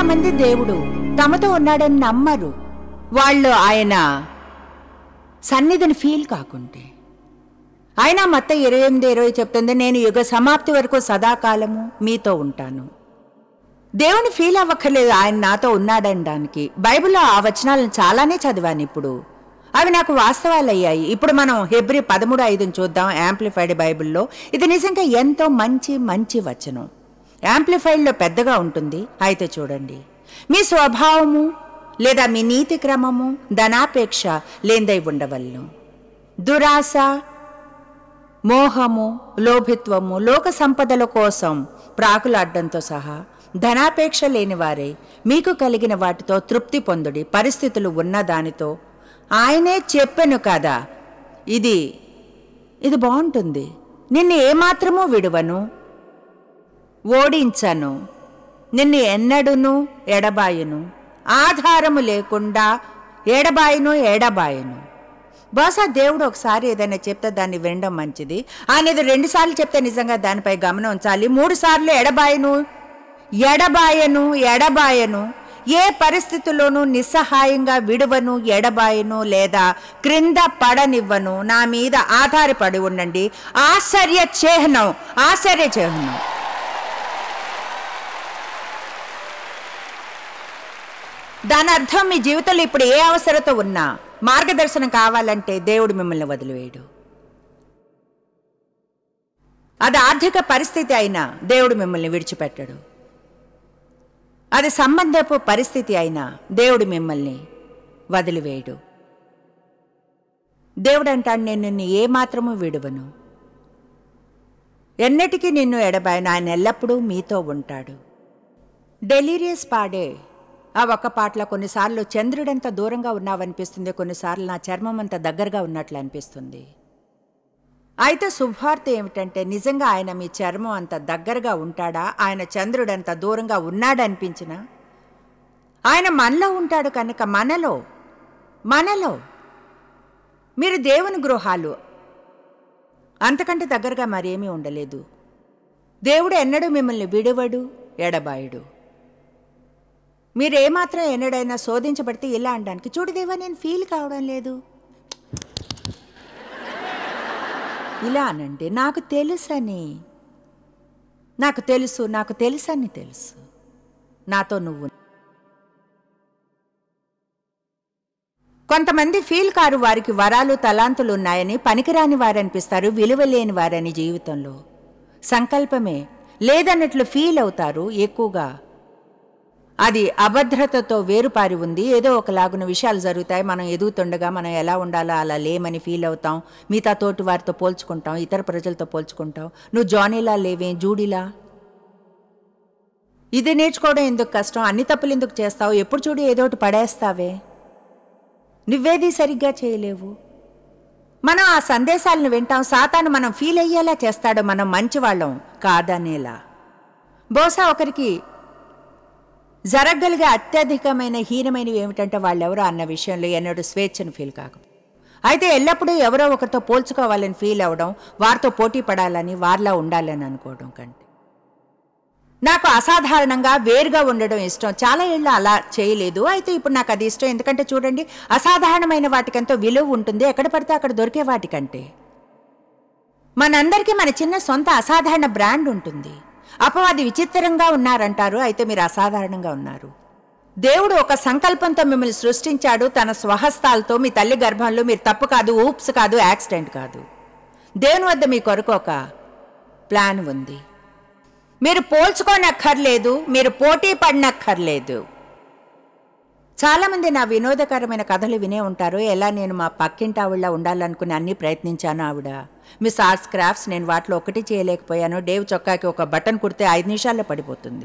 చాలామంది దేవుడు తమతో ఉన్నాడని నమ్మరు. వాళ్ళు ఆయన సన్నిధిని ఫీల్ కాకుంటే. ఆయన మత్తయి 28:20 చెప్తుంది, నేను యుగ సమాప్తి వరకు సదాకాలము మీతో ఉంటాను. దేవుని ఫీల్ అవ్వక్కర్లేదు ఆయన నాతో ఉన్నాడనడానికి. బైబిల్లో ఆ వచనాలను చాలానే చదివాను. ఇప్పుడు అవి నాకు వాస్తవాలు అయ్యాయి. ఇప్పుడు మనం హెబ్రీ 13:5 చూద్దాం యాంప్లిఫైడ్ బైబిల్లో. ఇది నిజంగా ఎంతో మంచి వచనం. యాంప్లిఫైడ్లో పెద్దగా ఉంటుంది. అయితే చూడండి, మీ స్వభావము లేదా మీ నీతి క్రమము ధనాపేక్ష లేందై ఉండవలను. దురాశ, మోహము, లోభిత్వము, లోక సంపదల కోసం ప్రాకులాడ్డంతో సహా ధనాపేక్ష లేని వారే మీకు కలిగిన వాటితో తృప్తి పొందుడి. పరిస్థితులు ఉన్న దానితో ఆయనే చెప్పెను కదా, ఇది బాగుంటుంది, నిన్ను ఏమాత్రమూ విడువను, ఓడించను, నిన్ను ఎన్నడును ఎడబాయను, ఆధారము లేకుండా ఎడబాయను. బహుశా దేవుడు ఒకసారి ఏదైనా చెప్తే దాన్ని వినడం మంచిది. ఆయన ఇది 2 సార్లు చెప్తే నిజంగా దానిపై గమనం ఉంచాలి. 3 సార్లు ఎడబాయను, ఏ పరిస్థితుల్లోనూ నిస్సహాయంగా విడువను, ఎడబాయను లేదా క్రింద పడనివ్వను, నా మీద ఆధారపడి ఉండండి. ఆశ్చర్య చిహ్నం. దాని అర్థం మీ జీవితంలో ఇప్పుడు ఏ అవసరత ఉన్నా మార్గదర్శనం కావాలంటే దేవుడు మిమ్మల్ని వదిలివేయడు. అది ఆర్థిక పరిస్థితి అయినా దేవుడు మిమ్మల్ని విడిచిపెట్టడు. అది సంబంధపు పరిస్థితి అయినా దేవుడు మిమ్మల్ని వదిలివేయడు. దేవుడు అంటాడు, నేను నిన్ను ఏమాత్రము విడువను, ఎన్నటికీ నిన్ను ఎడబాయను, ఆయన ఎల్లప్పుడూ మీతో ఉంటాడు. డెలీరియస్ పాడే ఆ ఒక్క పాటలో కొన్నిసార్లు చంద్రుడంత దూరంగా ఉన్నావనిపిస్తుంది, కొన్నిసార్లు నా చర్మం అంత దగ్గరగా ఉన్నట్లు అనిపిస్తుంది. అయితే శుభవార్త ఏమిటంటే నిజంగా ఆయన మీ చర్మం అంత దగ్గరగా ఉంటాడా? ఆయన చంద్రుడంత దూరంగా ఉన్నాడనిపించినా ఆయన మనలో ఉంటాడు. కనుక మనలో మీరు దేవుని గృహాలు, అంతకంటే దగ్గరగా మరేమీ ఉండలేదు. దేవుడు ఎన్నడూ మిమ్మల్ని విడువడు, ఎడబాయుడు. మీరేమాత్రం ఎన్నడైనా శోధించబడితే ఇలా అనడానికి, చూడు దేవా నేను ఫీల్ కావడం లేదు, ఇలా అనండి. నాకు తెలుసని తెలుసు నాతో నువ్వు. కొంతమంది ఫీల్ కారు, వారికి వరాలు తలాంతులు ఉన్నాయని పనికిరాని వారనిపిస్తారు, విలువ లేని వారని జీవితంలో. సంకల్పమే లేదన్నట్లు ఫీల్ అవుతారు. ఎక్కువగా అది అభద్రతతో వేరుపారి ఉంది. ఏదో ఒకలాగున విషయాలు జరుగుతాయి, మనం ఎదుగుతుండగా మనం ఎలా ఉండాలో అలా లేమని ఫీల్ అవుతాం. మిగతా తోటి వారితో పోల్చుకుంటాం, ఇతర ప్రజలతో పోల్చుకుంటాం. నువ్వు జానీలా లేవే, జూడీలా, ఇది నేర్చుకోవడం ఎందుకు కష్టం, అన్ని తప్పులు ఎందుకు చేస్తావు, ఎప్పుడు చూడు ఏదోటి పడేస్తావే, నువ్వేది సరిగ్గా చేయలేవు. మనం ఆ సందేశాలను వింటాం. సాతాను మనం ఫీల్ అయ్యేలా చేస్తాడు, మనం మంచివాళ్ళం కాదనేలా. బహుశా ఒకరికి జరగలిగే అత్యధికమైన హీనమైనవి ఏమిటంటే వాళ్ళెవరో అన్న విషయంలో ఎన్నడూ స్వేచ్ఛను ఫీల్ కాక, అయితే ఎల్లప్పుడూ ఎవరో ఒకరితో పోల్చుకోవాలని ఫీల్ అవ్వడం, వారితో పోటీ పడాలని, వారిలా ఉండాలని అనుకోవడం కంటే నాకు అసాధారణంగా వేరుగా ఉండడం ఇష్టం. చాలా ఏళ్ళు అలా చేయలేదు, అయితే ఇప్పుడు నాకు అది ఇష్టం. ఎందుకంటే చూడండి, అసాధారణమైన వాటికంతో విలువ ఉంటుంది ఎక్కడ పడితే అక్కడ దొరికే వాటికంటే. మనందరికీ మన చిన్న సొంత అసాధారణ బ్రాండ్ ఉంటుంది. అపవాది విచిత్రంగా ఉన్నారంటారు, అయితే మీరు అసాధారణంగా ఉన్నారు. దేవుడు ఒక సంకల్పంతో మిమ్మల్ని సృష్టించాడు తన స్వహస్తాలతో. మీ తల్లి గర్భంలో మీరు తప్పు కాదు, ఊప్స్ కాదు, యాక్సిడెంట్ కాదు. దేవుని వద్ద మీ కొరకు ఒక ప్లాన్ ఉంది. మీరు పోల్చుకోనక్కర్లేదు, మీరు పోటీ పడినక్కర్లేదు. చాలామంది నా వినోదకరమైన కథలు వినే ఉంటారు. ఎలా నేను మా పక్కింటి ఆవిడ ఉండాలనుకుని అన్నీ ప్రయత్నించాను. ఆవిడ మిస్ ఆర్ట్స్ క్రాఫ్ట్స్, నేను వాటిలో ఒకటి చేయలేకపోయాను. డేవ్ చొక్కాకి ఒక బటన్ కుడితే 5 నిమిషాల్లో పడిపోతుంది.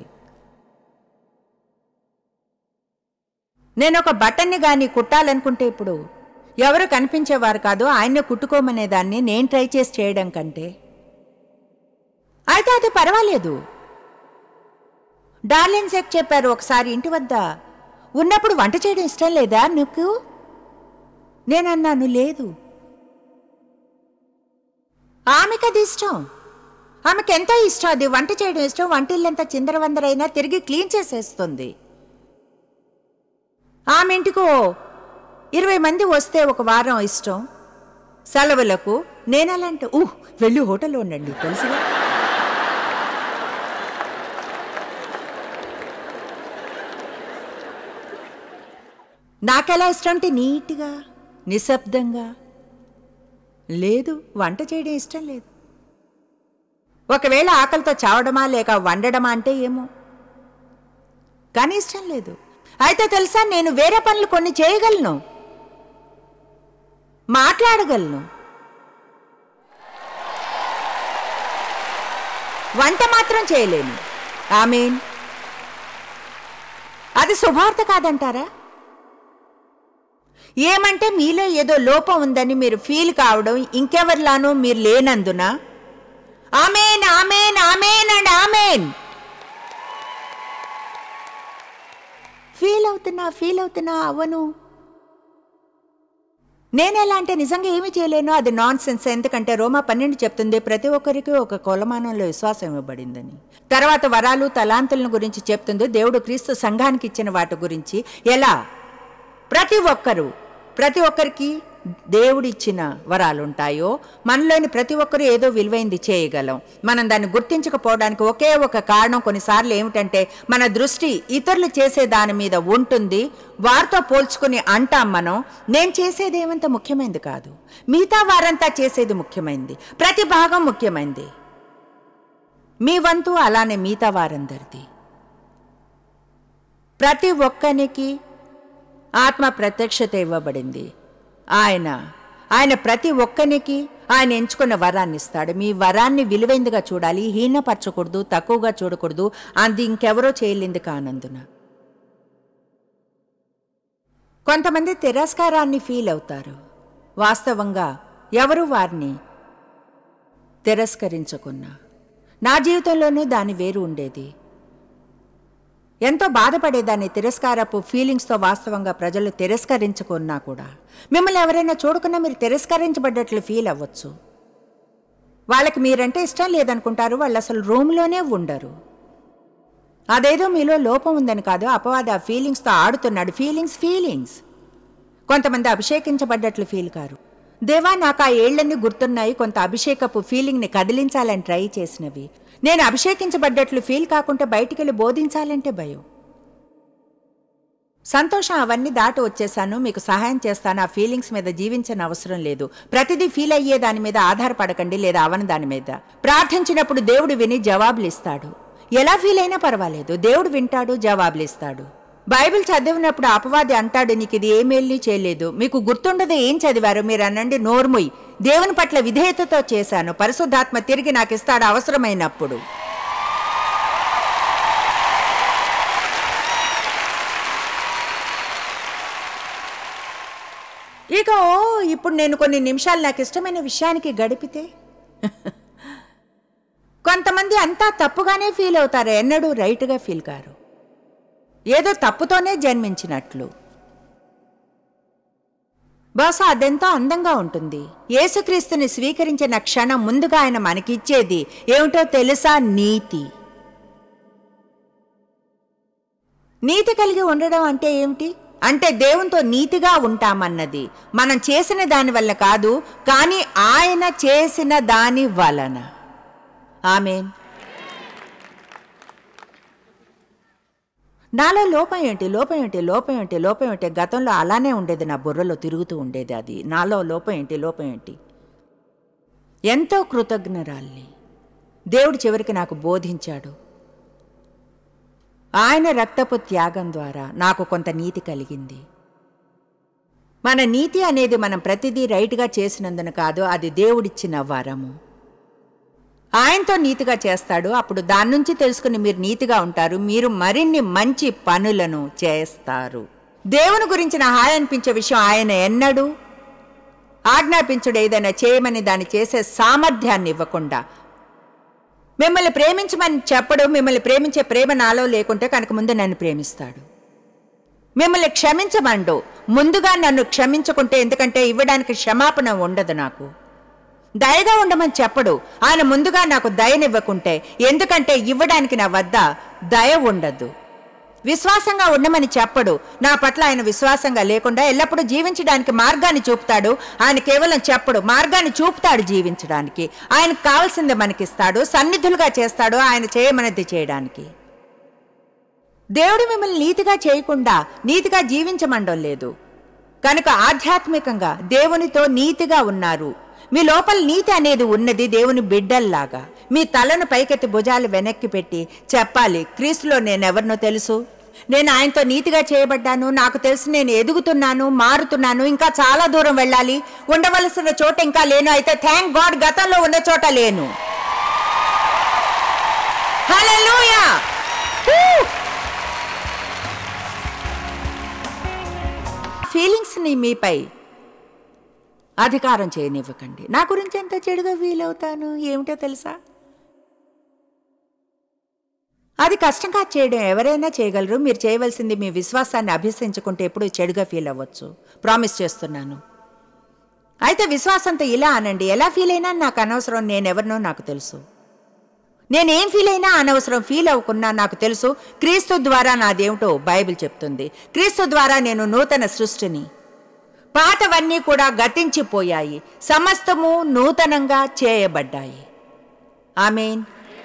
నేను ఒక బటన్ని కానీ కుట్టాలనుకుంటే ఇప్పుడు ఎవరు కనిపించేవారు కాదు, ఆయన్నే కుట్టుకోమనేదాన్ని నేను ట్రై చేసి చేయడం కంటే. అయితే అది పర్వాలేదు. డార్లిన్ సెక్ చెప్పారు ఒకసారి, ఇంటి వద్ద ఉన్నప్పుడు వంట చేయడం ఇష్టం లేదా నీకు? నేనన్నాను లేదు. ఆమెకు అది ఇష్టం, ఆమెకు ఎంతో ఇష్టం, అది వంట చేయడం ఇష్టం. వంటిల్లంతా చిందరవందరైనా తిరిగి క్లీన్ చేసేస్తుంది. ఆమె ఇంటికో 20 మంది వస్తే ఒక వారం ఇష్టం, సెలవులకు నేనెలాంటి వెళ్ళి హోటల్లో ఉండండి తెలుసుగా. నాకెలా ఇష్టం అంటే నీట్గా, నిశ్శబ్దంగా. లేదు, వంట చేయడం ఇష్టం లేదు. ఒకవేళ ఆకలితో చావడమా లేక వండడమా అంటే ఏమో, కానీ ఇష్టం లేదు. అయితే తెలుసా, నేను వేరే పనులు కొన్ని చేయగలను, మాట్లాడగలను, వంట మాత్రం చేయలేను. ఆమేన్. అది శుభార్త కాదంటారా? ఏమంటే మీలో ఏదో లోపం ఉందని మీరు ఫీల్ కావడం, ఇంకెవరిలానూ మీరు లేనందున. ఆమేన్, ఆమేన్, ఆమేన్ అండ్ ఆమేన్. ఫీల్ అవుతున్నా అవ్వను. నేనెలా అంటే నిజంగా ఏమీ చేయలేను, అది నాన్ సెన్స్. ఎందుకంటే రోమా 12 చెప్తుంది, ప్రతి ఒక్కరికి ఒక కొలమానంలో విశ్వాసం ఇవ్వబడిందని. తర్వాత వరాలు తలాంతులను గురించి చెప్తుంది, దేవుడు క్రీస్తు సంఘానికి ఇచ్చిన వాటి గురించి. ఎలా ప్రతి ఒక్కరికి దేవుడిచ్చిన వరాలు ఉంటాయో, మనలోని ప్రతి ఒక్కరూ ఏదో విలువైంది చేయగలం. మనం దాన్ని గుర్తించకపోవడానికి ఒకే ఒక కారణం కొన్నిసార్లు ఏమిటంటే, మన దృష్టి ఇతరులు చేసే దాని మీద ఉంటుంది. వారితో పోల్చుకుని అంటాం మనం, నేను చేసేది ఏమంత ముఖ్యమైనది కాదు, మిగతా వారంతా చేసేది ముఖ్యమైనది, ప్రతి భాగం ముఖ్యమైనది. మీ వంతు అలానే మిగతా వారందరిది. ప్రతి ఒక్కరికి ఆత్మ ప్రత్యక్షత ఇవ్వబడింది. ఆయన ప్రతి ఒక్కరికి ఆయన ఎంచుకున్న వరాన్ని ఇస్తాడు. మీ వరాన్ని విలువైందిగా చూడాలి, హీనపరచకూడదు, తక్కువగా చూడకూడదు. అది ఇంకెవరో చేయలేంది కానందున. కొంతమంది తిరస్కారాన్ని ఫీల్ అవుతారు. వాస్తవంగా ఎవరు వారిని తిరస్కరించకున్నా, నా జీవితంలోనూ దాని వేరు ఉండేది. ఎంతో బాధపడేదాన్ని తిరస్కారపు ఫీలింగ్స్తో. వాస్తవంగా ప్రజలు తిరస్కరించుకున్నా కూడా, మిమ్మల్ని ఎవరైనా చూడకున్నా మీరు తిరస్కరించబడ్డట్లు ఫీల్ అవ్వచ్చు. వాళ్ళకి మీరంటే ఇష్టం లేదనుకుంటారు, వాళ్ళు అసలు రూమ్లోనే ఉండరు. అదేదో మీలో లోపం ఉందని కాదు, అపవాది ఆ ఫీలింగ్స్తో ఆడుతున్నాడు. ఫీలింగ్స్. కొంతమంది అభిషేకించబడ్డట్లు ఫీల్ కారు. దేవా, నాకు ఆ ఏళ్లన్నీ గుర్తున్నాయి, కొంత అభిషేకపు ఫీలింగ్ని కదిలించాలని ట్రై చేసినవి. నేను అభిషేకించబడ్డట్లు ఫీల్ కాకుండా బయటికి వెళ్ళి బోధించాలంటే భయం. సంతోషం, అవన్నీ దాటి వచ్చేసాను, మీకు సహాయం చేస్తాను. ఆ ఫీలింగ్స్ మీద జీవించని అవసరం లేదు. ప్రతిదీ ఫీల్ అయ్యే దాని మీద ఆధారపడకండి, లేదా అవని దాని మీద. ప్రార్థించినప్పుడు దేవుడు విని జవాబులు ఇస్తాడు. ఎలా ఫీల్ అయినా పర్వాలేదు, దేవుడు వింటాడు, జవాబులు ఇస్తాడు. బైబిల్ చదివినప్పుడు అపవాది అంటాడు, నీకు ఇది ఏమేల్ని చేయలేదు, మీకు గుర్తుండదు ఏం చదివారు, మీరు అనండి, నోర్ముయ్, దేవుని పట్ల విధేయతతో చేశాను, పరిశుద్ధాత్మ తిరిగి నాకు ఇస్తాడు అవసరమైనప్పుడు. ఇక ఇప్పుడు నేను కొన్ని నిమిషాలు నాకు ఇష్టమైన విషయానికి గడిపితే కొంతమంది అంతా తప్పుగానే ఫీల్ అవుతారు, ఎన్నడూ రైట్గా ఫీల్ కారు, ఏదో తప్పుతోనే జన్మించినట్లు. బహుశా అదెంతో అందంగా ఉంటుంది. యేసుక్రీస్తుని స్వీకరించిన క్షణం ముందుగా ఆయన మనకిచ్చేది ఏమిటో తెలుసా? నీతి కలిగి ఉండడం అంటే ఏమిటి? అంటే దేవునితో నీతిగా ఉంటామన్నది. మనం చేసిన దాని వల్ల కాదు, కానీ ఆయన చేసిన దాని వలన. ఆమేన్. నాలో లోపం ఏంటి? గతంలో అలానే ఉండేది, నా బుర్రలో తిరుగుతూ ఉండేది. అది నాలో లోపం ఏంటి? ఎంతో కృతజ్ఞరాల్ని దేవుడు చివరికి నాకు బోధించాడు. ఆయన రక్తపు త్యాగం ద్వారా నాకు కొంత నీతి కలిగింది. మన నీతి అనేది మనం ప్రతిదీ రైట్గా చేసినందున కాదు, అది దేవుడిచ్చిన వరము. ఆయనతో నీతిగా చేస్తాడు. అప్పుడు దాని నుంచి తెలుసుకుని మీరు నీతిగా ఉంటారు, మీరు మరిన్ని మంచి పనులను చేస్తారు. దేవుని గురించిన హాయి అనిపించే విషయం ఆయన ఎన్నడూ ఆజ్ఞాపించుడు ఏదైనా చేయమని దాన్ని చేసే సామర్థ్యాన్ని ఇవ్వకుండా, మిమ్మల్ని ప్రేమించమని చెప్పడు. మిమ్మల్ని ప్రేమించే ప్రేమ నాలో లేకుంటే కనుక ముందు నన్ను ప్రేమిస్తాడు. మిమ్మల్ని క్షమించమండు, ముందుగా నన్ను క్షమించుకుంటే, ఎందుకంటే ఇవ్వడానికి క్షమాపణ ఉండదు. నాకు దయగా ఉండమని చెప్పడు, ఆయన ముందుగా నాకు దయనివ్వకుంటే, ఎందుకంటే ఇవ్వడానికి నా వద్ద దయ ఉండదు. విశ్వాసంగా ఉండమని చెప్పడు. నా పట్ల ఆయన విశ్వాసంగా లేకుండా ఎల్లప్పుడూ జీవించడానికి మార్గాన్ని చూపుతాడు. ఆయన కేవలం చెప్పడు, మార్గాన్ని చూపుతాడు జీవించడానికి. ఆయనకు కావాల్సింది మనకిస్తాడు, సన్నిధులుగా చేస్తాడు ఆయన చేయమన్నది చేయడానికి. దేవుడు మిమ్మల్ని నీతిగా చేయకుండా నీతిగా జీవించమండం లేదు. కనుక ఆధ్యాత్మికంగా దేవునితో నీతిగా ఉన్నారు. మీ లోపల నీతి అనేది ఉన్నది. దేవుని బిడ్డల్లాగా మీ తలను పైకెత్తి భుజాలు వెనక్కి పెట్టి చెప్పాలి, క్రీస్తులో నేనెవరినో తెలుసు, నేను ఆయనతో నీతిగా చేయబడ్డాను, నాకు తెలుసు, నేను ఎదుగుతున్నాను, మారుతున్నాను, ఇంకా చాలా దూరం వెళ్ళాలి, ఉండవలసిన చోట ఇంకా లేను. అయితే థ్యాంక్ గాడ్ గతంలో ఉన్న చోట లేను. హల్లెలూయా. ఫీలింగ్స్ని మీపై అధికారం చేయనివ్వకండి. నా గురించి ఎంత చెడుగా ఫీల్ అవుతాను ఏమిటో తెలుసా? అది కష్టంగా చేయడం ఎవరైనా చేయగలరు. మీరు చేయవలసింది మీ విశ్వాసాన్ని అభ్యసించుకుంటే ఎప్పుడు చెడుగా ఫీల్ అవ్వచ్చు, ప్రామిస్ చేస్తున్నాను. అయితే విశ్వాసంతో ఇలా అనండి, ఎలా ఫీల్ అయినా నాకు అనవసరం, నేనెవరినో నాకు తెలుసు. నేనేం ఫీల్ అయినా అనవసరం, ఫీల్ అవ్వకున్నా నాకు తెలుసు క్రీస్తు ద్వారా నాదేమిటో బైబిల్ చెప్తుంది. క్రీస్తు ద్వారా నేను నూతన సృష్టిని, పాతవన్నీ కూడా గతించిపోయాయి, సమస్తము నూతనంగా చేయబడ్డాయి. ఆమేన్.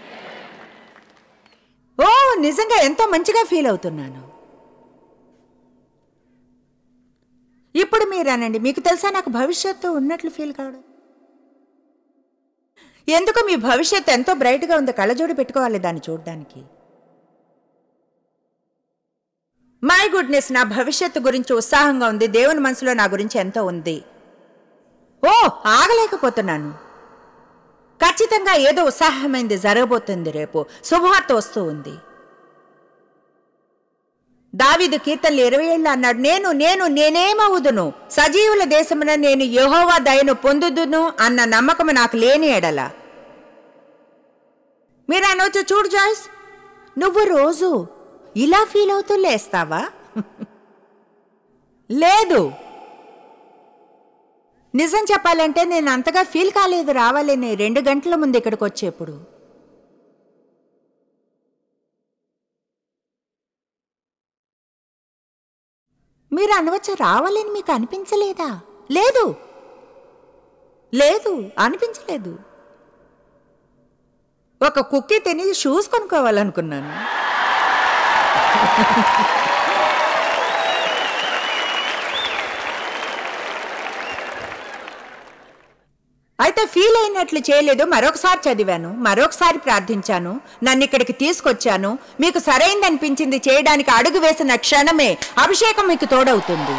ఓ నిజంగా ఎంతో మంచిగా ఫీల్ అవుతున్నాను. ఇప్పుడు మీరు అనండి, మీకు తెలుసా నాకు భవిష్యత్తు ఉన్నట్లు ఫీల్ కావడం. ఎందుకు? మీ భవిష్యత్తు ఎంతో బ్రైట్గా ఉంది, కళ్ళజోడు పెట్టుకోవాలి దాన్ని చూడడానికి. మై గుడ్నెస్, నా భవిష్యత్తు గురించి ఉత్సాహంగా ఉంది. దేవుని మనసులో నా గురించి ఎంతో ఉంది. ఓ ఆగలేకపోతున్నాను. ఖచ్చితంగా ఏదో ఉత్సాహమైంది జరగబోతుంది. రేపు శుభవార్త వస్తూ ఉంది. దావీదు కీర్తనలు 20 ఏళ్ళు అన్నాడు, నేనేమవుదును, సజీవుల దేశమున నేను యెహోవా దయను పొందుదును అన్న నమ్మకము నాకు లేని ఎడల. మీరు అనవచ్చు, చూడు జాయ్స్, నువ్వు రోజు ఇలా ఫీల్ అవుతూ లేస్తావా? లేదు, నిజం చెప్పాలంటే నేను అంతగా ఫీల్ కాలేదు రావాలని 2 గంటల ముందు ఇక్కడికి వచ్చేప్పుడు. మీరు అనవచ్చు, రావాలని మీకు అనిపించలేదా? లేదు లేదు అనిపించలేదు. ఒక కుక్కీ తిని షూస్ కొనుక్కోవాలనుకున్నాను. అయితే ఫీల్ అయినట్లు చేయలేదు. మరొకసారి చదివాను, మరొకసారి ప్రార్థించాను, నన్ను ఇక్కడికి తీసుకొచ్చాను. మీకు సరైంది అనిపించింది చేయడానికి అడుగు వేసిన క్షణమే అభిషేకం మీకు తోడవుతుంది.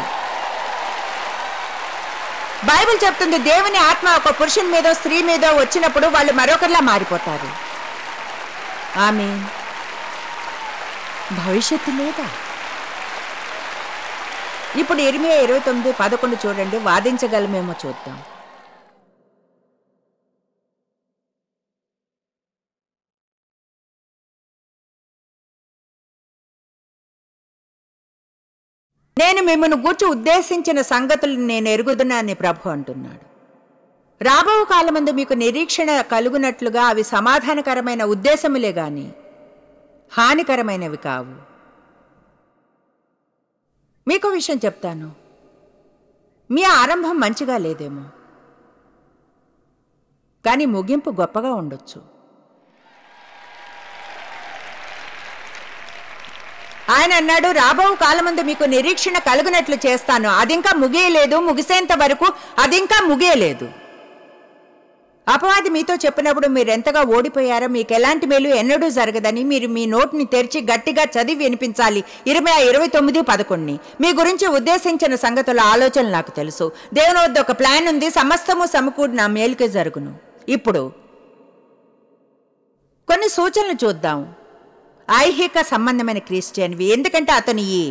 బైబిల్ చెప్తుంది, దేవుని ఆత్మ ఒక పురుషుని మీదో స్త్రీ మీదో వచ్చినప్పుడు వాళ్ళు మరొకరిలా మారిపోతారు. ఆమేన్. భవిష్యత్తు లేదా? ఇప్పుడు ఇర్మియా 29:11 చూడండి, వాదించగలమేమో చూద్దాం. నేను మిమ్మల్ని గూర్చి ఉద్దేశించిన సంగతులు నేను ఎరుగుదునని ప్రభు అంటున్నాడు. రాబో కాలమందు మీకు నిరీక్షణ కలుగునట్లుగా అవి సమాధానకరమైన ఉద్దేశములే గాని హానికరమైనవి కావు. మీకు విషయం చెప్తాను, మీ ఆరంభం మంచిగా లేదేమో, కానీ ముగింపు గొప్పగా ఉండొచ్చు. ఆయన అన్నాడు, రాబో కాలమందు మీకు నిరీక్షణ కలుగునట్లు చేస్తాను. అదింకా ముగియలేదు, ముగిసేంత వరకు అదింకా ముగియలేదు. అపవాది మీతో చెప్పినప్పుడు మీరెంతగా ఓడిపోయారో, మీకు ఎలాంటి మేలు ఎన్నడూ జరగదని మీరు మీ నోటిని తెరిచి గట్టిగా చదివి వినిపించాలి. ఇర్మియా 29:11 మీ గురించి ఉద్దేశించిన సంగతుల ఆలోచనలు నాకు తెలుసు. దేవుని వద్ద ఒక ప్లాన్ ఉంది, సమస్తము సమకూడి నా మేలుకే జరుగును. ఇప్పుడు కొన్ని సూచనలు చూద్దాం. ఐహిక సంబంధమైన క్రిస్టియన్వి, ఎందుకంటే అతను ఈ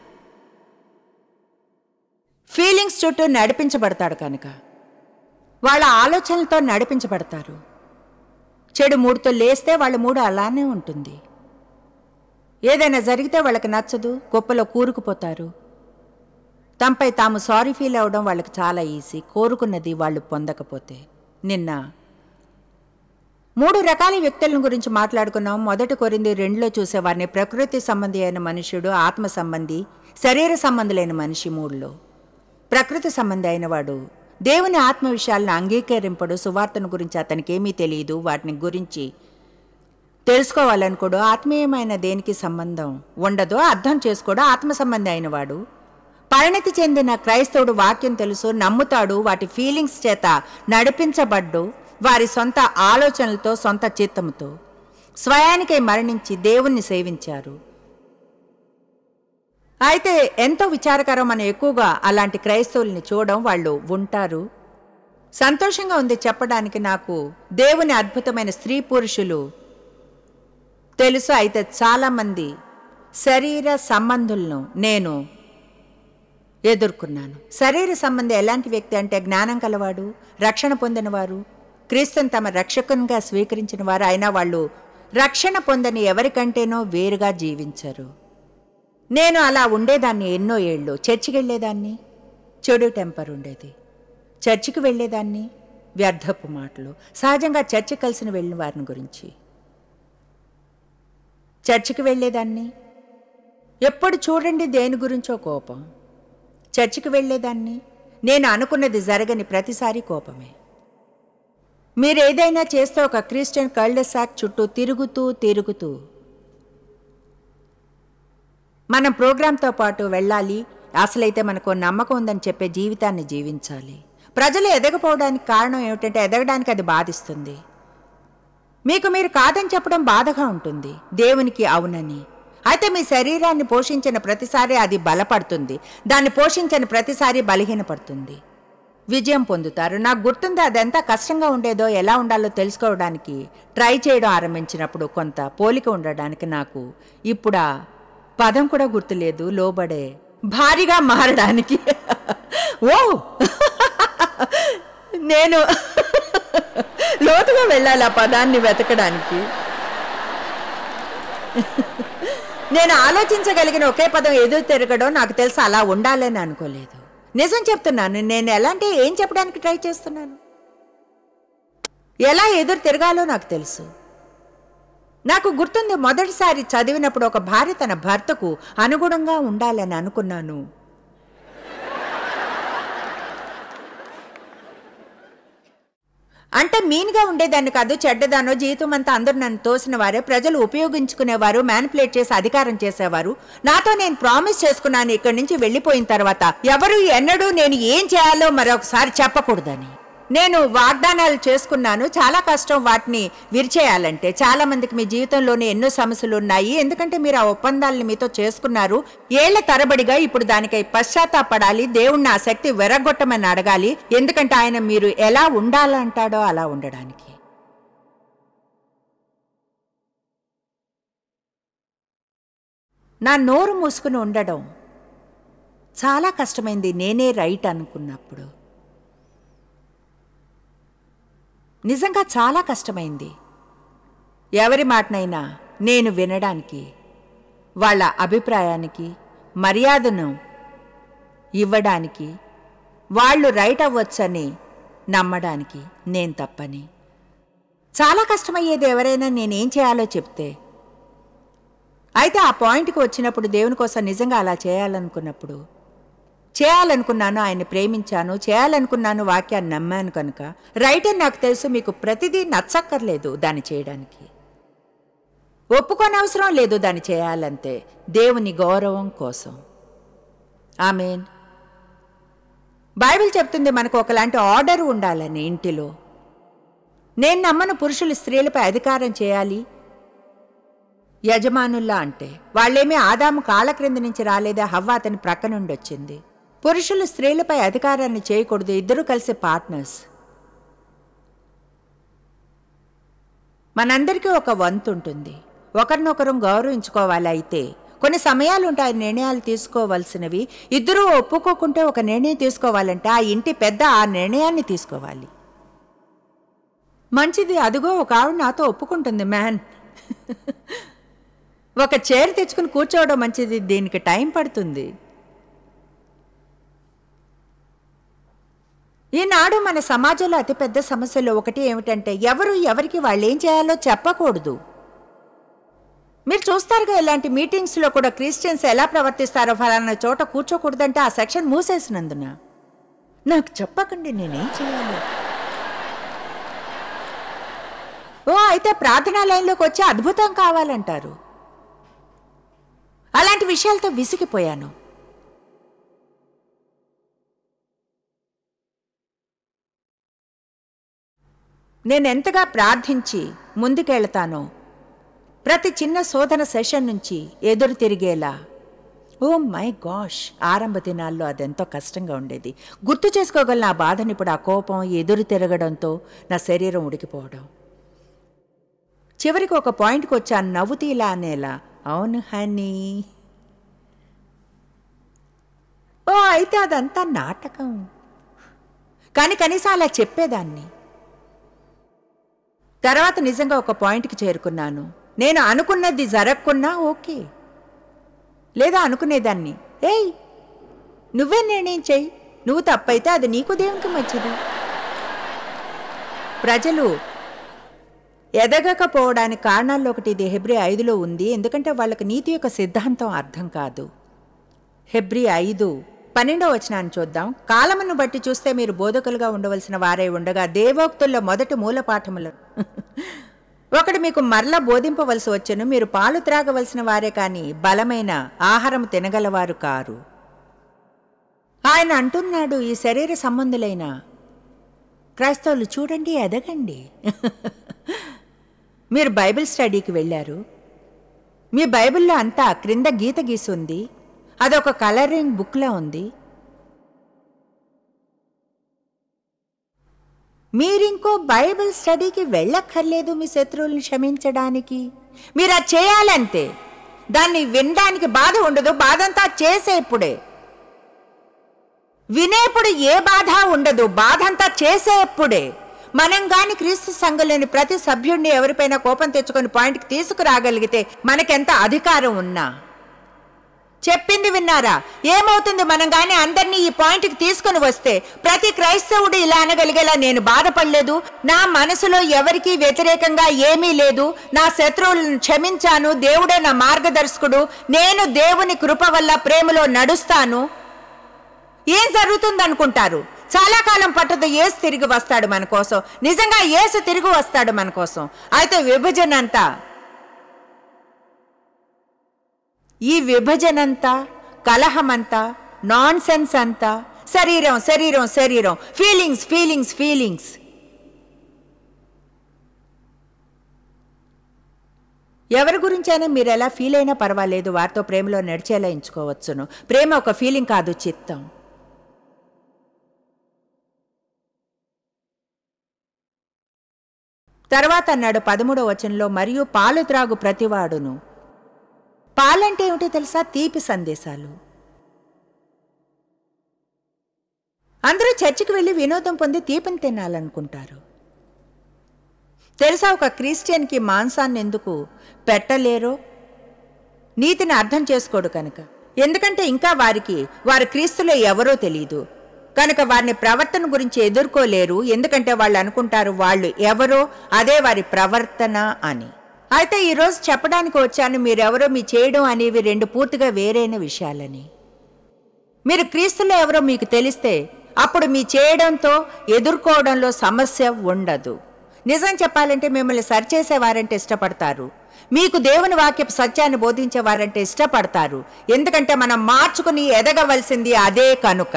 ఫీలింగ్స్ చుట్టూ నడిపించబడతాడు కనుక. వాళ్ళ ఆలోచనలతో నడిపించబడతారు. చెడు మూడుతో లేస్తే వాళ్ళ మూడు అలానే ఉంటుంది. ఏదైనా జరిగితే వాళ్ళకి నచ్చదు, కుప్పలో కూరుకుపోతారు. తమపై తాము సారీ ఫీల్ అవ్వడం వాళ్ళకి చాలా ఈజీ, కోరుకున్నది వాళ్ళు పొందకపోతే. నిన్న 3 రకాల వ్యక్తుల గురించి మాట్లాడుకున్నాం. 1 కొరింథీ 2లో చూసేవారిని ప్రకృతి సంబంధి అయిన మనుష్యుడు, ఆత్మ సంబంధి, శరీర సంబంధులైన మనిషి. 3లో ప్రకృతి సంబంధి అయినవాడు దేవుని ఆత్మ విషయాలను అంగీకరింపడు, సువార్తను గురించి అతనికి ఏమీ తెలియదు, వాటిని గురించి తెలుసుకోవాలనుకోడు, ఆత్మీయమైన దేనికి సంబంధం ఉండదో అర్థం చేసుకోడు. ఆత్మ సంబంధి అయినవాడు పరిణతి చెందిన క్రైస్తవుడు వాక్యం తెలుసు, నమ్ముతాడు, వాటి ఫీలింగ్స్ చేత నడిపించబడ్డు, వారి సొంత ఆలోచనలతో సొంత చిత్తముతో స్వయానికై మరణించి దేవుణ్ణి సేవించారు. అయితే ఎంతో విచారకరం, మనం ఎక్కువగా అలాంటి క్రైస్తవుల్ని చూడడం. వాళ్ళు ఉంటారు. సంతోషంగా ఉంది చెప్పడానికి, నాకు దేవుని అద్భుతమైన స్త్రీ పురుషులు తెలుసు. అయితే చాలామంది శరీర సంబంధులను నేను ఎదుర్కొన్నాను. శరీర సంబంధి ఎలాంటి వ్యక్తి అంటే జ్ఞానం కలవాడు, రక్షణ పొందినవారు, క్రీస్తుని తమ రక్షకునిగా స్వీకరించిన వారు, అయినా వాళ్ళు రక్షణ పొందని ఎవరికంటేనో వేరుగా జీవించరు. నేను అలా ఉండేదాన్ని ఎన్నో ఏళ్ళు. చర్చికి వెళ్ళేదాన్ని, చెడు టెంపర్ ఉండేది. చర్చికి వెళ్ళేదాన్ని, వ్యర్థపు మాటలు. సహజంగా చర్చి కలిసిన వెళ్ళిన వారిని గురించి చర్చికి వెళ్ళేదాన్ని. ఎప్పుడు చూడండి దేని గురించో కోపం. చర్చికి వెళ్ళేదాన్ని, నేను అనుకున్నది జరగని ప్రతిసారి కోపమే. మీరేదైనా చేస్తే ఒక క్రిస్టియన్ కల్డెసాక్ చుట్టూ తిరుగుతూ మనం ప్రోగ్రాంతో పాటు వెళ్ళాలి. అసలైతే మనకు నమ్మకం ఉందని చెప్పే జీవితాన్ని జీవించాలి. ప్రజలు ఎదగపోవడానికి కారణం ఏమిటంటే ఎదగడానికి అది బాధిస్తుంది. మీకు మీరు కాదని చెప్పడం బాధగా ఉంటుంది, దేవునికి అవునని. అయితే మీ శరీరాన్ని పోషించిన ప్రతిసారి అది బలపడుతుంది, దాన్ని పోషించని ప్రతిసారి బలహీనపడుతుంది. విజయం పొందుతారు. నాకు గుర్తుంది అదెంత కష్టంగా ఉండేదో, ఎలా ఉండాలో తెలుసుకోవడానికి ట్రై చేయడం ఆరంభించినప్పుడు కొంత పోలిక ఉండడానికి. నాకు ఇప్పుడు ఆ పదం కూడా గుర్తులేదు. లోబడే భారీగా మారడానికి. ఓ నేను లోతుగా వెళ్ళాలి ఆ పదాన్ని వెతకడానికి. నేను ఆలోచించగలిగిన ఒకే పదం ఎదురు తిరగడం. నాకు తెలుసు అలా ఉండాలని అనుకోలేదు. నిజం చెప్తున్నాను. నేను ఎలా అంటే ఏం చెప్పడానికి ట్రై చేస్తున్నాను, ఎలా ఎదురు తిరగాలో నాకు తెలుసు. నాకు గుర్తుంది, మొదటిసారి చదివినప్పుడు ఒక భార్య తన భర్తకు అనుగుణంగా ఉండాలని అనుకున్నాను. అంటే మీన్గా ఉండేదాన్ని కాదు, చెడ్డదానో. జీవితం అంతా అందరూ నన్ను తోసిన వారే, ప్రజలు ఉపయోగించుకునేవారు, మ్యానిపులేట్ చేసి అధికారం చేసేవారు. నాతో నేను ప్రామిస్ చేసుకున్నాను, ఇక్కడి నుంచి వెళ్ళిపోయిన తర్వాత ఎవరు ఎన్నడూ నేను ఏం చేయాలో మరొకసారి చెప్పకూడదని. నేను వాగ్దానాలు చేసుకున్నాను. చాలా కష్టం వాటిని విరిచేయాలంటే. చాలా మందికి మీ జీవితంలోనే ఎన్నో సమస్యలు ఉన్నాయి, ఎందుకంటే మీరు ఆ ఒప్పందాలను మీతో చేసుకున్నారు ఏళ్ల తరబడిగా. ఇప్పుడు దానికై పశ్చాత్తాపడాలి, దేవుణ్ణి ఆ శక్తి వెరగొట్టమని అడగాలి, ఎందుకంటే ఆయన మీరు ఎలా ఉండాలంటాడో అలా ఉండడానికి. నా నోరు మూసుకుని ఉండడం చాలా కష్టమైంది. నేనే రైట్ అనుకున్నప్పుడు నిజంగా చాలా కష్టమైంది. ఎవరి మాటనైనా నేను వినడానికి, వాళ్ళ అభిప్రాయానికి మర్యాదను ఇవ్వడానికి, వాళ్ళు రైట్ అవ్వచ్చని నమ్మడానికి నేను తప్పని. చాలా కష్టమయ్యేది ఎవరైనా నేనేం చేయాలో చెప్తే. అయితే ఆ పాయింట్కి వచ్చినప్పుడు, దేవుని కోసం నిజంగా అలా చేయాలనుకున్నప్పుడు చేయాలనుకున్నాను. ఆయన్ని ప్రేమించాను, చేయాలనుకున్నాను, వాక్యాన్ని నమ్మాను కనుక రైట్ అని నాకు తెలుసు. మీకు ప్రతిదీ నచ్చక్కర్లేదు దాన్ని చేయడానికి, ఒప్పుకోనవసరం లేదు దాన్ని చేయాలంతే, దేవుని గౌరవం కోసం. ఆమేన్. బైబిల్ చెప్తుంది మనకు ఒకలాంటి ఆర్డర్ ఉండాలని ఇంటిలో. నేను నమ్మను పురుషులు స్త్రీలపై అధికారం చేయాలి యజమానుల్లా. అంటే వాళ్ళేమీ ఆదాము కాళ్ళ క్రింద నుంచి రాలేదా, హవ్వ అతని ప్రక్క నుండి వచ్చింది. పురుషులు స్త్రీలపై అధికారాన్ని చేయకూడదు, ఇద్దరూ కలిసి పార్ట్నర్స్. మనందరికీ ఒక వంతు ఉంటుంది, ఒకరినొకరు గౌరవించుకోవాలి. అయితే కొన్ని సమయాలు ఉంటాయి నిర్ణయాలు తీసుకోవాల్సినవి. ఇద్దరూ ఒప్పుకోకుంటే ఒక నిర్ణయం తీసుకోవాలంటే ఆ ఇంటి పెద్ద ఆ నిర్ణయాన్ని తీసుకోవాలి. మంచిది, అదిగో ఒక ఆవిడ నాతో ఒప్పుకుంటుంది. మ్యాన్ ఒక చైర్ తెచ్చుకుని కూర్చోవడం మంచిది, దీనికి టైం పడుతుంది. ఈనాడు మన సమాజంలో అతిపెద్ద సమస్యలో ఒకటి ఏమిటంటే ఎవరు ఎవరికి వాళ్ళు ఏం చేయాలో చెప్పకూడదు. మీరు చూస్తారుగా ఇలాంటి మీటింగ్స్లో కూడా క్రిస్టియన్స్ ఎలా ప్రవర్తిస్తారో, ఫలానా చోట కూర్చోకూడదంటే ఆ సెక్షన్ మూసేసినందున నాకు చెప్పకండి నేనేం చేయాలి. అయితే ప్రార్థనా లైన్లోకి వచ్చి అద్భుతం కావాలంటారు. అలాంటి విషయాలతో విసిగిపోయాను. నేనెంతగా ప్రార్థించి ముందుకెళ్తానో ప్రతి చిన్న శోధన సెషన్ నుంచి ఎదురు తిరిగేలా. ఓ మై గాష్, ఆరంభ దినాల్లో అదెంతో కష్టంగా ఉండేది. గుర్తు చేసుకోగల నా బాధని ఇప్పుడు ఆ కోపం ఎదురు తిరగడంతో నా శరీరం ఉడికిపోవడం. చివరికి ఒక పాయింట్కి వచ్చాను, నవ్వుతూ ఇలా అనేలా, అవును హనీ. అయితే అదంతా నాటకం. కానీ కనీసం అలా చెప్పేదాన్ని. తర్వాత నిజంగా ఒక పాయింట్కి చేరుకున్నాను. నేను అనుకున్నది జరగకున్నా ఓకే, లేదా అనుకునేదాన్ని, ఏయ్ నువ్వే నిర్ణయం చెయ్యి, నువ్వు తప్పైతే అది నీకు దేవునికి మంచిది. ప్రజలు ఎదగకపోవడానికి కారణాల్లో ఒకటి ఇది హెబ్రీ 5లో ఉంది. ఎందుకంటే వాళ్ళకి నీతి యొక్క సిద్ధాంతం అర్థం కాదు. హెబ్రీ 5:12 వచనాన్ని చూద్దాం. కాలమును బట్టి చూస్తే మీరు బోధకులుగా ఉండవలసిన వారే ఉండగా దేవోక్తుల్లో మొదటి మూలపాఠములు ఒకడు మీకు మరలా బోధింపవలసి వచ్చెను. మీరు పాలు త్రాగవలసిన వారే కాని బలమైన ఆహారం తినగలవారు కారు. ఆయన అంటున్నాడు, ఈ శరీర సంబంధులైన క్రైస్తవులు చూడండి, ఎదగండి. మీరు బైబిల్ స్టడీకి వెళ్ళారు, మీ బైబిల్లో అంతా క్రింద గీత గీసుంది, అదొక కలరింగ్ బుక్లో ఉంది. మీరింకో బైబిల్ స్టడీకి వెళ్ళక్కర్లేదు మీ శత్రువులను క్షమించడానికి. మీరు అది చేయాలంతే. దాన్ని వినడానికి బాధ ఉండదు, బాధంతా చేసేప్పుడే. వినేప్పుడు ఏ బాధ ఉండదు, బాధంతా చేసేప్పుడే. మనం గాని క్రీస్తు సంఘంలోని ప్రతి సభ్యుడిని ఎవరిపైన కోపం తెచ్చుకొని పాయింట్కి తీసుకురాగలిగితే మనకెంత అధికారం ఉన్నా. చెప్పింది విన్నారా? ఏమవుతుంది మనం గాని అందరినీ ఈ పాయింట్కి తీసుకుని వస్తే? ప్రతి క్రైస్తవుడు ఇలా అనగలిగేలా, నేను బాధపడలేదు, నా మనసులో ఎవరికీ వ్యతిరేకంగా ఏమీ లేదు, నా శత్రువులను క్షమించాను, దేవుడే నా మార్గదర్శకుడు, నేను దేవుని కృప వల్ల ప్రేమలో నడుస్తాను. ఏం జరుగుతుంది అనుకుంటారు? చాలా కాలం పట్టదు, యేసు తిరిగి వస్తాడు మన కోసం. నిజంగా యేసు తిరిగి వస్తాడు మన కోసం. అయితే విభజనంతా, ఈ విభజనంతా, కలహమంతా, నాన్ సెన్స్ అంతా, శరీరం శరీరం శరీరం, ఫీలింగ్స్ ఫీలింగ్స్ ఫీలింగ్స్. ఎవరి గురించైనా మీరు ఎలా ఫీల్ అయినా పర్వాలేదు, వారితో ప్రేమలో నడిచేలా ఎంచుకోవచ్చును. ప్రేమ ఒక ఫీలింగ్ కాదు, చిత్తం. తర్వాత అన్నాడు 13వ వచనంలో, మరియు పాలు త్రాగు ప్రతివాడును. పాలంటే ఏమిటో తెలుసా? తీపి సందేశాలు. అందరూ చర్చికి వెళ్ళి వినోదం పొంది తీపిని తినాలనుకుంటారు. తెలుసా, ఒక క్రిస్టియన్కి మాంసాన్ని ఎందుకు పెట్టలేరో? నీతిని అర్థం చేసుకోడు కనుక. ఎందుకంటే ఇంకా వారు క్రీస్తులో ఎవరో తెలియదు కనుక వారిని ప్రవర్తన గురించి ఎదుర్కోలేరు. ఎందుకంటే వాళ్ళు అనుకుంటారు వాళ్ళు ఎవరో అదే వారి ప్రవర్తన అని. అయితే ఈరోజు చెప్పడానికి వచ్చాను, మీరెవరో మీ చేయడం అనేవి రెండు పూర్తిగా వేరైన విషయాలని. మీరు క్రీస్తులో ఎవరో మీకు తెలిస్తే అప్పుడు మీ చేయడంతో ఎదుర్కోవడంలో సమస్య ఉండదు. నిజం చెప్పాలంటే మిమ్మల్ని సరిచేసేవారంటే ఇష్టపడతారు, మీకు దేవుని వాక్యపు సత్యాన్ని బోధించేవారంటే ఇష్టపడతారు. ఎందుకంటే మనం మార్చుకుని ఎదగవలసింది అదే కనుక.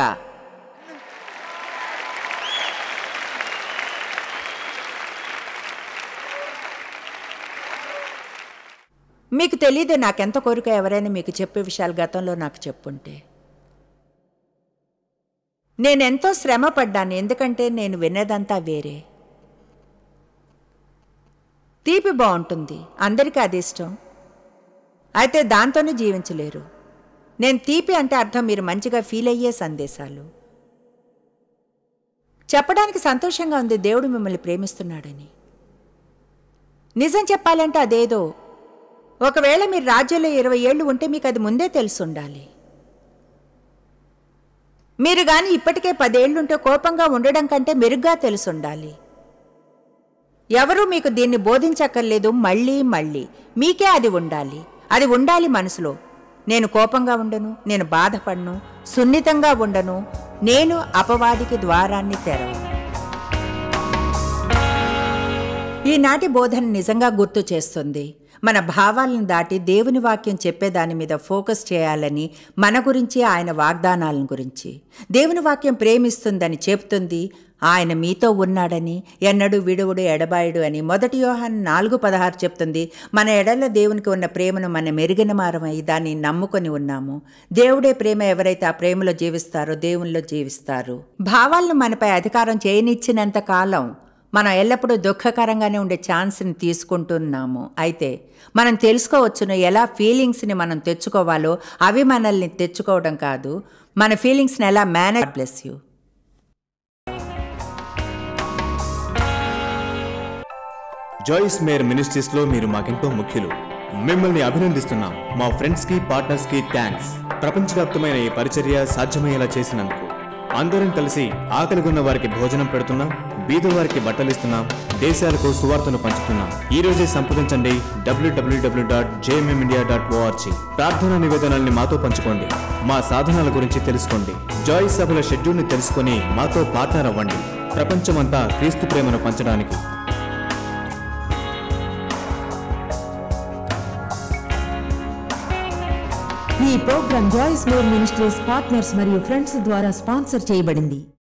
మీకు తెలీదు నాకెంత కోరిక ఎవరైనా మీకు చెప్పే విషయాలు గతంలో నాకు చెప్పుంటే. నేనెంతో శ్రమ పడ్డాను, ఎందుకంటే నేను వినేదంతా వేరే. తీపి బాగుంటుంది, అందరికీ అది ఇష్టం, అయితే దాంతోనే జీవించలేరు. నేను తీపి అంటే అర్థం మీరు మంచిగా ఫీల్ అయ్యే సందేశాలు. చెప్పడానికి సంతోషంగా ఉంది దేవుడు మిమ్మల్ని ప్రేమిస్తున్నాడని. నిజం చెప్పాలంటే అదేదో, ఒకవేళ మీరు రాజ్యంలో 20 ఏళ్ళు ఉంటే మీకు అది ముందే తెలుసుండాలి. మీరు గాని ఇప్పటికే 10 ఏళ్లుంటే కోపంగా ఉండడం కంటే మెరుగ్గా తెలుసుండాలి. ఎవరూ మీకు దీన్ని బోధించక్కర్లేదు. మళ్ళీ మళ్ళీ మీకే అది ఉండాలి. అది ఉండాలి మనసులో. నేను కోపంగా ఉండను, నేను బాధపడను, సున్నితంగా ఉండను, నేను అపవాదికి ద్వారాన్ని తెరవను. ఈనాటి బోధన నిజంగా గుర్తు చేస్తుంది. మన భావాలను దాటి దేవుని వాక్యం చెప్పేదాని మీద ఫోకస్ చేయాలని, మన గురించి, ఆయన వాగ్దానాలను గురించి. దేవుని వాక్యం ప్రేమిస్తుందని చెప్తుంది. ఆయన మీతో ఉన్నాడని, ఎన్నడూ విడువుడు ఎడబాయుడు అని 1 యోహాను 4:16 చెప్తుంది. మన ఎడల దేవునికి ఉన్న ప్రేమను మనం మెరుగిన మారమై దాన్ని నమ్ముకొని ఉన్నాము. దేవుడే ప్రేమ. ఎవరైతే ఆ ప్రేమలో జీవిస్తారో దేవునిలో జీవిస్తారు. భావాలను మనపై అధికారం చేయనిచ్చినంత కాలం మనం ఎల్లప్పుడూ దుఃఖకరంగానే ఉండే ఛాన్స్ని తీసుకుంటున్నాము. అయితే మనం తెలుసుకోవచ్చును ఎలా ఫీలింగ్స్ని మనం తెచ్చుకోవాలో. అవి మనల్ని తెచ్చుకోవడం కాదు, మన ఫీలింగ్స్ని ఎలా manage. Bless you. Joyce Meyer ministries లో మీరు మాకెంతో ముఖ్యులు. మిమ్మల్ని అభినందిస్తున్నాం. మా ఫ్రెండ్స్ కి, పార్ట్నర్స్ కి థ్యాంక్స్. ప్రపంచవ్యాప్తమైన ఈ పరిచర్య సాధ్యమయ్యేలా చేసినందుకు. అందరం కలిసి ఆకలిగొన్న వారికి భోజనం పెడుతున్నాం, బీదవారికి బట్టలిస్తున్నాం, దేశాలకు సువార్తను పంచుతున్నాం. ఈ రోజే సంప్రదించండి www.jmmindia.org. ప్రార్థనా నివేదనల్ని మాతో పంచుకోండి. మా సాధనాల గురించి తెలుసుకోండి. జాయిస్ సభల షెడ్యూల్ని తెలుసుకుని మాతో పార్ట్నర్ అవ్వండి. ప్రపంచమంతా క్రీస్తు ప్రేమను పంచడానికి. ఈ programme Joyce Meyer ministries partners మరియు ఫ్రెండ్స్ ద్వారా స్పాన్సర్ చేయబడింది.